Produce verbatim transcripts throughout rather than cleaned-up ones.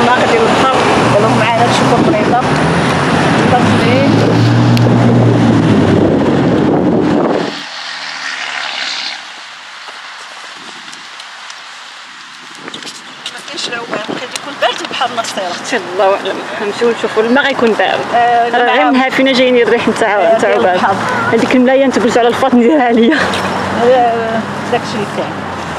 هنا كديروا البحر دابا معانا تشوفوا الطريقه داخلين ما كاينش العوام كيجي يكون بارد البحر نصير الله اعلم نمشيو نشوفوا الماء غيكون بارد آه راه غير نهار فينا جايين الريح نتاع نتاع بارد هذيك الملايه انت قلت على الفاط نديرها ليا آه داكشي اللي كاين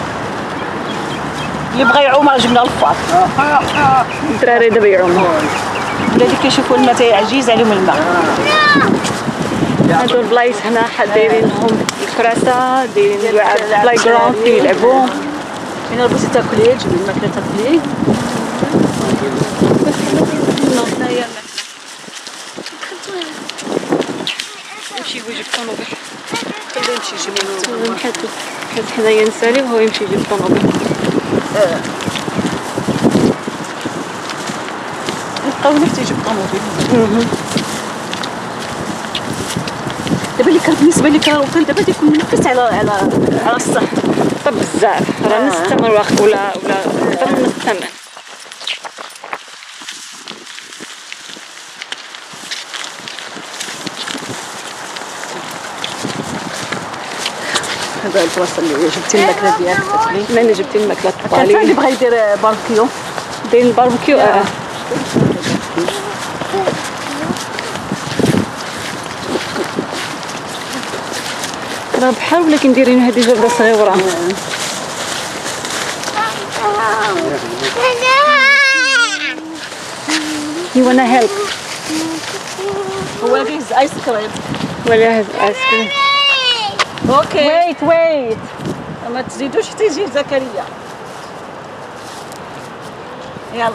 اللي بغى يعوم راه جبنا الفاط الدراري دابا يعوموا ولا اللي كيشوفوا الماء تيعجيز عليهم الماء هادو البلايص هنا دايرين لهم الكراسه دايرين لعاب بلاي جراوند فين يلعبوا هنا بغيتي تاكلي تجيبي الماكله تاكلي هنايا يمشي يجيب الطوموبيل خليه يمشي يجيب حيت حيت حنايا نسالي وهو يمشي يجيب الطوموبيل نبقاو هنا حتى يجيب الطوموبيل دابا اللي كان بالنسبه لي كان دابا تيكون منفس على على على الصح طب بزاف راه نص الثمن واخد ولا ولا اكثر من نص الثمن هذا البلاصه اللي جبتي الماكله ديالك تاكلي من جبتي الماكله كان الطالي اللي بغى يدير باربيكيو داير الباربيكيو اه راه بحال ولكن دايرين هذه جبره صغيره You wanna help? هو هذه ايس كريم ولا هذا ايس كريم اوكي ويت ويت ما تزيدوش حتى يجي زكريا يلا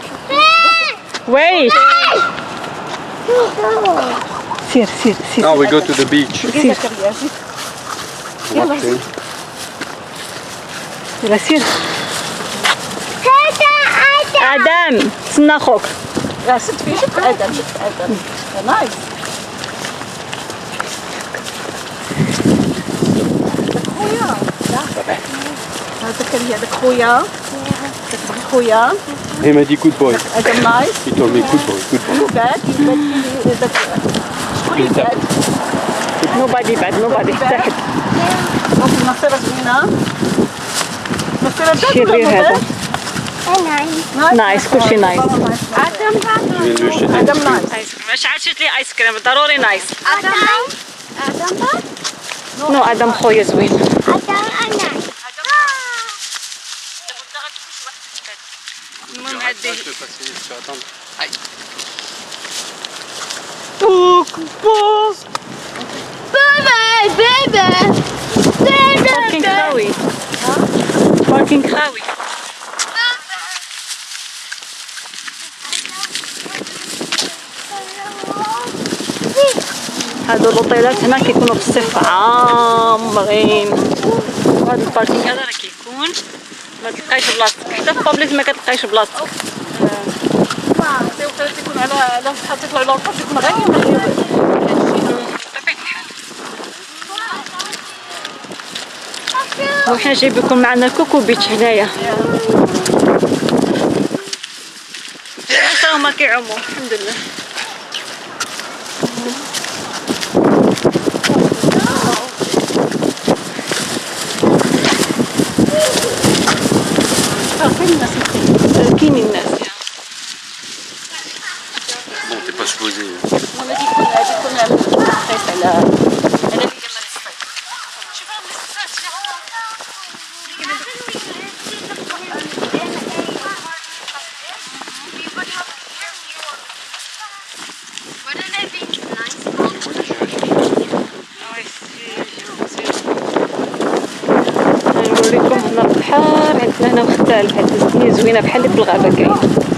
ويت سير سير سير Now we go to the beach. زكريا جي يلا يلا سير ادم تسنى خوك لا ست فيه شفت ادم شفت ادم نايس خويا هذا زكريا هذاك خويا هذاك خويا He m'a dit good boy. ادم نايس He told me good boy, good boy. بعد يبان لي داك شكون اللي بعد نوبادي بعد نوبادي حتى حد دونك المصيره زوينه المصيره شرير هذا نايس نايس كلشي نايس ادم Je viens de lui jeter ادم des نايس ايس كريم واش عاد شريت لي ايس كريم ضروري نايس Adam, Adam, نو ادم خويا زوين Adam, Adam. المهم هادي Baby, baby, باركينغ خاوي باركينغ خاوي هادو اللوطيلات هنا كيكونوا في الصيف عامرين وهاد الباركينغ هذا راه كيكون ما تلقايش بلاصتك حتى في بابليس ما كتلقايش بلاصتك تيكون على على شحال تطلعوا للطرف تيكون غير مليون وحنا جايب يكون معنا الكوكو بيتش هنايا حتى هما كيعوموا الحمد لله كاينين الناس Bon, t'es pas supposé. غادي يكون غادي يكون قيس على على اللي جا من الصيف شوف راه نوريكم هنا البحر عندنا هنا مختلف هاد الدنيا زوينه بحال اللي في الغابه كاين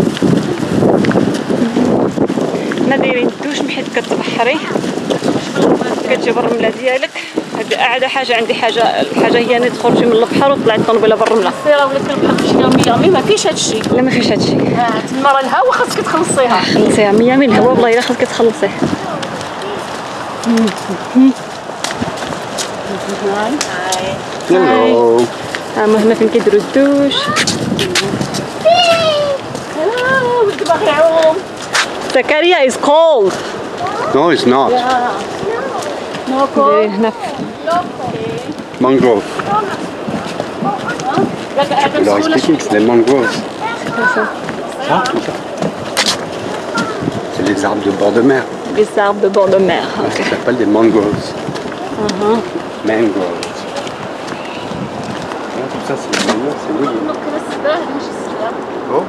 هنا دايرين الدوش من حيت كتبحري كتجيب الرمله ديالك هادي اعلى حاجه عندي حاجه الحاجه هي اني تخرجي من البحر وطلعي الطنبله بالرمله السياره ولكن البحر ماشي مية مية ما فيهش هادشي لا ما فيش هادشي اه تما راه الهوا خاصك تخلصيها خلصيها مية مية الهوا والله الا خاصك تخلصيه Hello. ها هما هنا فين كيديروا الدوش باغي يعوم. Zakaria is cold. No, it's not. نوكو. دايرين هنا في Mangrove. لا قاعدة Je leur مسؤولة expliquer que c'est les mangroves. ça. Ça, tout ça. C'est les arbres de bord de mer. Les arbres de bord de mer. Ça s'appelle des mangroves. Mangroves. Voilà, tout ça, c'est les mangroves, c'est oui. نوكو السباح ماشي السباح. Oh.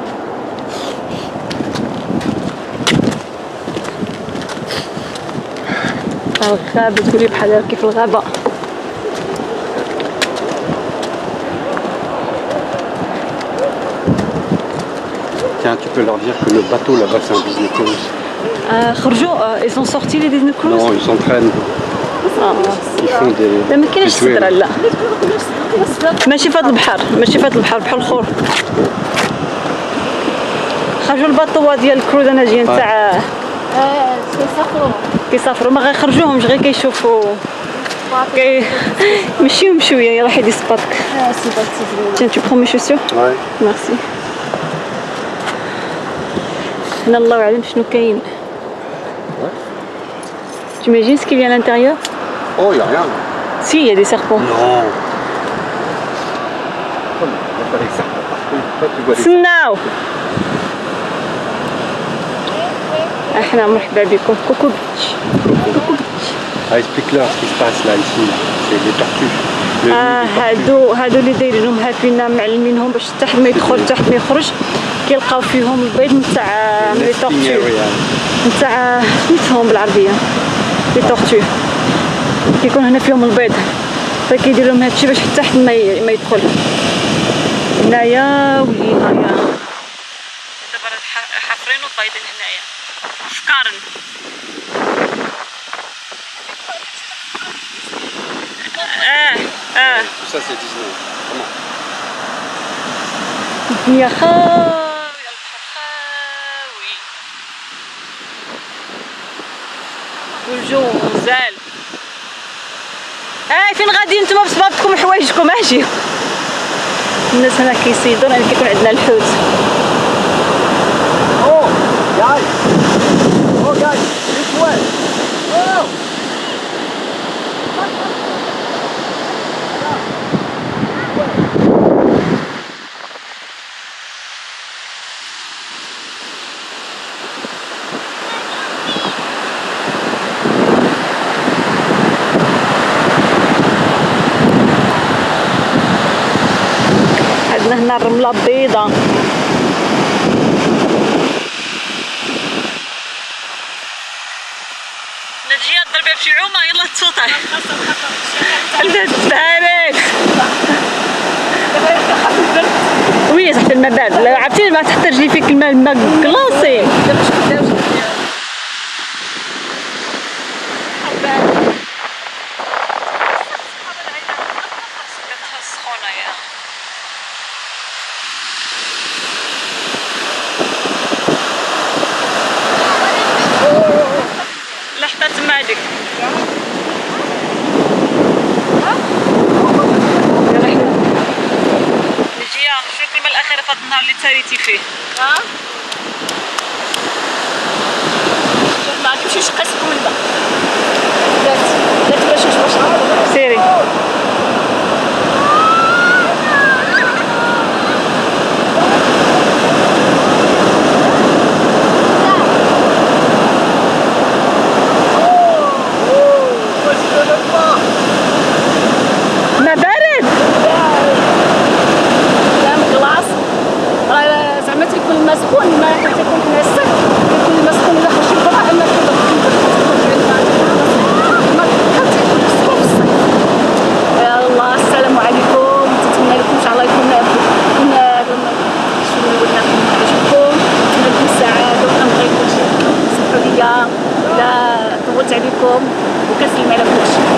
الغابة تقولي بحال كيف الغابة. Tiens, tu peux leur dire que le bateau là-bas, c'est un Disney Cruise. آه خرجوا آه ils sont sortis les Disney Cruise. Non, ils s'entraînent. آه. Ils font des. لا ما كاينش des صدرة swims. لا ماشي في هذا البحر ماشي في هذا البحر بحال الاخر خرجوا الباطوات ديال الكروزاناجيين تاع اه كيسافروا. كيسافروا ما غيخرجوهمش غير كيشوفوا كي يمشيو بشويه يلا حيدي سباطك. اه سي باتي. Tiens, tu prends mes chaussures? Ouais. Merci. هنا الله أعلم شنو كاين. Tu imagines ce qu'il y a à l'intérieur? Oh, il n'y a rien. Si, il y a des serpents. Non. Oh, non, il n'y a pas les serpents partout. Toi, tu vois les سناو. احنا مرحبا بكم كوكو بيتش. كوكو بيتش. Ah, explique-leur ce qui se passe là, ici. C'est les tortues. Le آه هادو هادو اللي دايرينهم هافينا معلمينهم باش حتى حد ما يدخل حتى حد ما يخرج كيلقاو فيهم البيض نتاع لي nesting طورتو area. نتاع سميتهم بالعربيه لي طورتو كيكون هنا فيهم البيض فكيدير لهم هادشي باش حتى حد ما ما يدخل هنايا ولينا يا دابا راه حافرين وطايدين هنايا فكارن اه اه Tout ça, c'est Disney. Comment? الدنيا خاوية البحر خاوي والجو مزال. اه فين غاديين نتوما بصبابطكم وحوايجكم اجيو الناس هنا كيصيدوا لان كيكون عندنا الحوت. Oh, guys! Oh, guys, this way! Oh! عندنا هنا الرملة بيضة نجي ضربة بشي عومة يلا تصوطي بدات تبارك وي تحت الماء بارد لا عرفتي ما تحت رجلي فيك الماء الماء كلاصي لحظة تما هاديك نجيا شنو الكلمة الأخيرة في هاد النهار اللي تاريتي فيه؟ ها؟ ما غنمشيوش نقيسكم الماء. درت درت باش باش سيري ما بارد لا مكلاص راه زعما تيكون الماء سخون ما تيكون حنا الصيف تيكون الماء سخون الا خرجتي لبرا اما كتخرج ما كتبقى تيكون سخون في الصيف. يلاه السلام عليكم نتمنى لكم ان شاء الله يكون يكون شنو ولنا عجبكم نتمنى لكم السعاده ونبغيكم تسمحوا ليا الا طولت عليكم وكنسلم على كلشي.